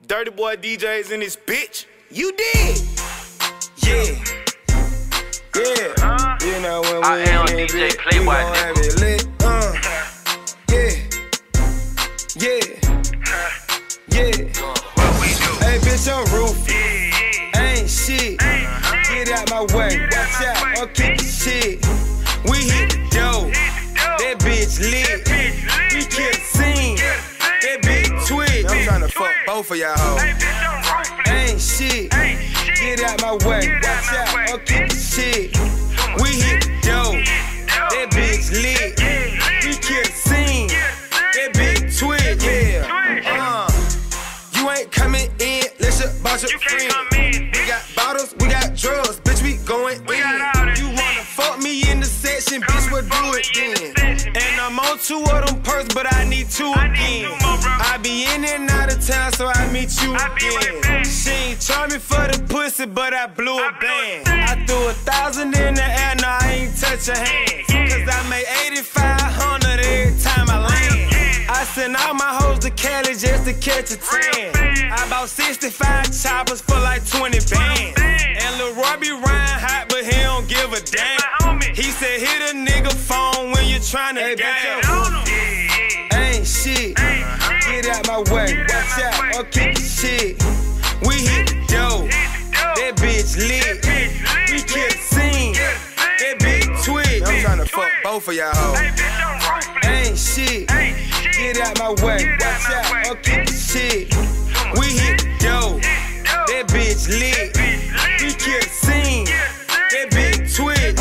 Dirty boy DJs in this bitch. You did. Yeah. Yeah. You know when we am in DJ it, we Playboy, gon' have it lit. Yeah. What we do? Hey, bitch, I'm Ruthless. Ain't shit. Get out my way. Watch out. I'll kick the shit. We hit the dough. That bitch lit. We kill the scene. That bitch twitch. I'm tryna fuck both of y'all hoes. Ain't shit. Get out my way. Watch out. I'll kick the shit. We hit the dough. That bitch lit. We kill the scene. That bitch twitch. Yeah. You ain't coming in. Let's just boss your friend. We got bottles. We got drugs. Bitch, we going in. You wanna fuck me in the section? Bitch, we'll do it then. And I'm on 2 of them perks, but I need 2 again. I be in and out of town, so I meet you again. She ain't charge me for the pussy, but I blew a band. I threw 1,000 in the air, no, I ain't touch her hands. Cause I made 8,500 every time I land. I send all my hoes to Cali just to catch a 10. I bought 65 choppers for like 20 bands. And Lil Roy be riding hot, but he don't give a damn. He said hit a nigga phone when you tryna gas. Ain't shit. Get out my way. Watch out. I'll kick the shit. We hit the dough. That bitch lit. We kill the scene. That bitch twitch. I'm tryna fuck both of y'all hoes. Ain't shit. Get out my way. Watch out. I'll kick the shit. We hit the dough. That bitch lit. We kill the scene. That bitch twitch.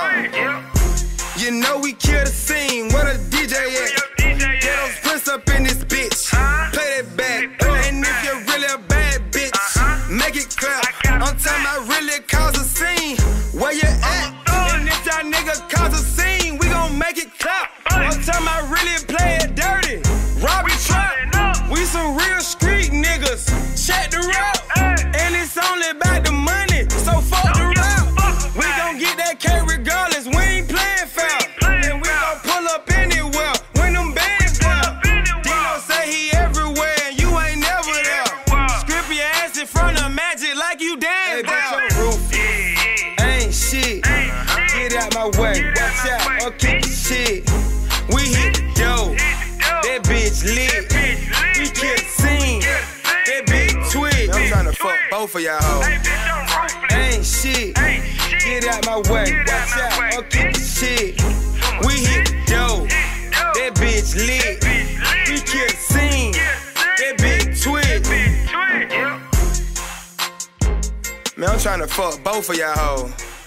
You know we kill the scene. Where the DJ at? Ghetto's Prince up in this bitch. Play that back. And if you're really a bad bitch, make it clap. I'm talking about really cause a scene. Where you at? And if y'all niggas cause a scene, we gon' make it clap. I'm talking about really play it dirty. Robbie trap. We some real street niggas. Check the route. And it's only about the money. So fuck the route. We gon' get that cake regardless. We ain't playing foul. And we gon' pull up anywhere when them bands down. Dino say he everywhere and you ain't never there. Script your ass in front of Magic like you damn down. Ain't shit. Get out my way. Watch out. I'll kick the shit. We hit the dough. That bitch lit. We kill the scene. That bitch twitch. I'm tryna fuck both of y'all hoes. Ain't shit. Get out my way. Watch out. I'll kick the shit. We hit the dough. That bitch lit. We kill the scene. That bitch twitch. Man, I'm tryna fuck both of y'all hoes.